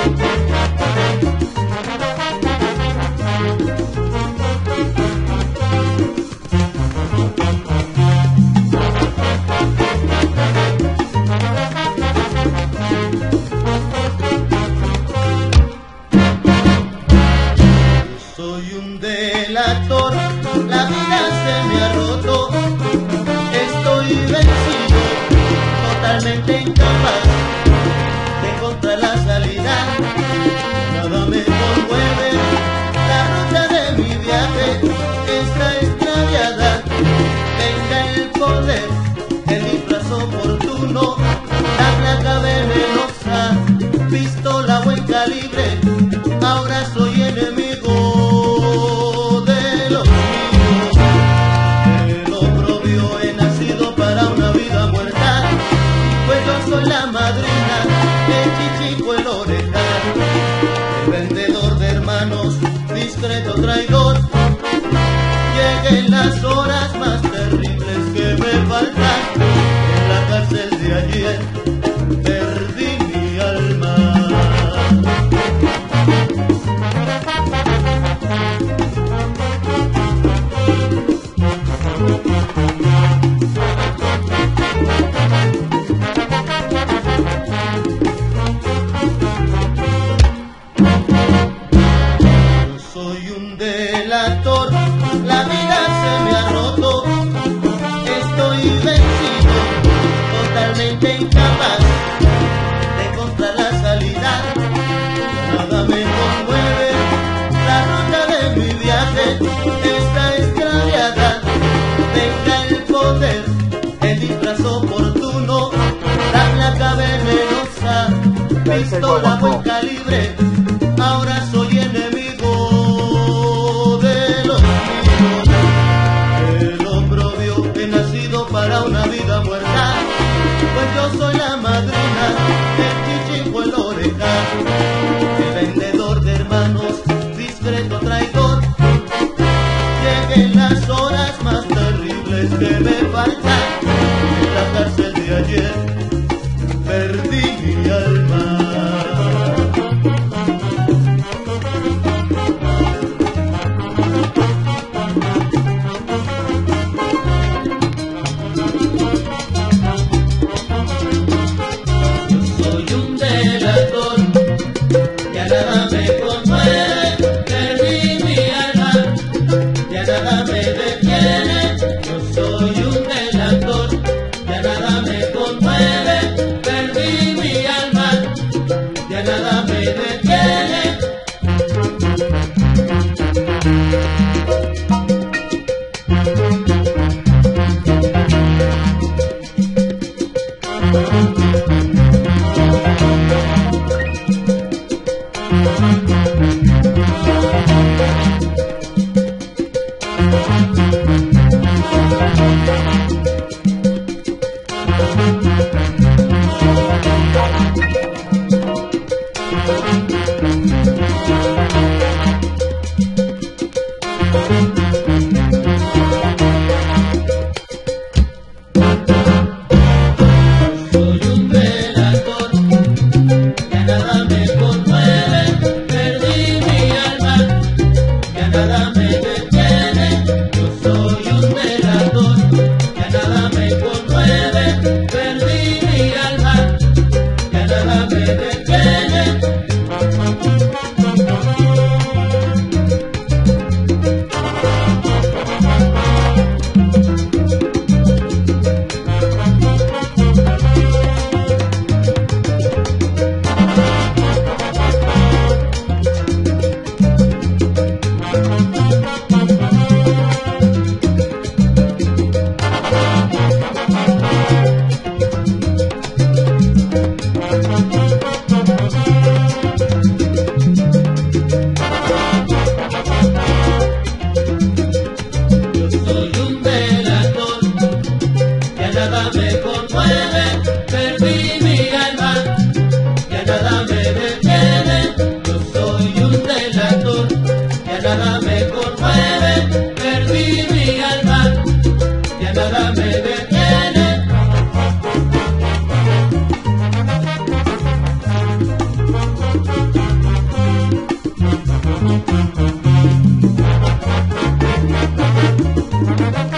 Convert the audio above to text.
Soy un delator, la vida se me ha roto, estoy vencido, totalmente incapaz de encontrar la salida, nada me conmueve, la ruta de mi viaje está extraviada, venga el poder, el disfraz oportuno, la placa venenosa, pistola buen calibre, ahora soy enemigo. Soy la madrina de Chichico el Oreján, el vendedor de hermanos, discreto traidor. Lleguen las horas más terribles que me faltan, en la cárcel de ayer perdí mi alma. Soy un delator, la vida se me ha roto, estoy vencido, totalmente incapaz de encontrar la salida, nada me conmueve, la ruta de mi viaje está extraviada, venga el poder, el disfraz oportuno, la placa venenosa, pistola buen calibre, ahora soy enemigo. Para una vida muerta, pues yo soy la madrina del Chichico el Oreján, el vendedor de hermanos, discreto traidor. Lleguen las horas más terribles que me faltan, en la cárcel de ayer perdí mi alma. Thank you.